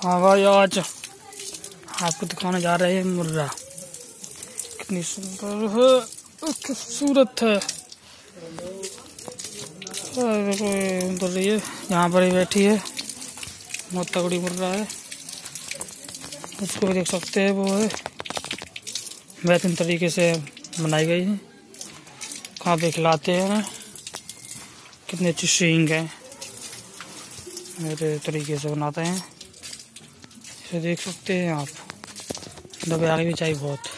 हाँ भाई, आज आपको दिखाने जा रहे हैं मुर्रा। कितनी सुंदर है, खूबसूरत है। देखो उधर रही है, यहाँ पर ही बैठी है। बहुत तगड़ी मुर्रा है, उसको भी देख सकते हैं। वो है बेहतरीन तरीके से बनाई गई है। कहाँ पे खिलाते हैं, कितनी अच्छी सींग है, मेरे तरीके से बनाते हैं। इसे देख सकते हैं आप। दबे आगे भी चाहिए बहुत।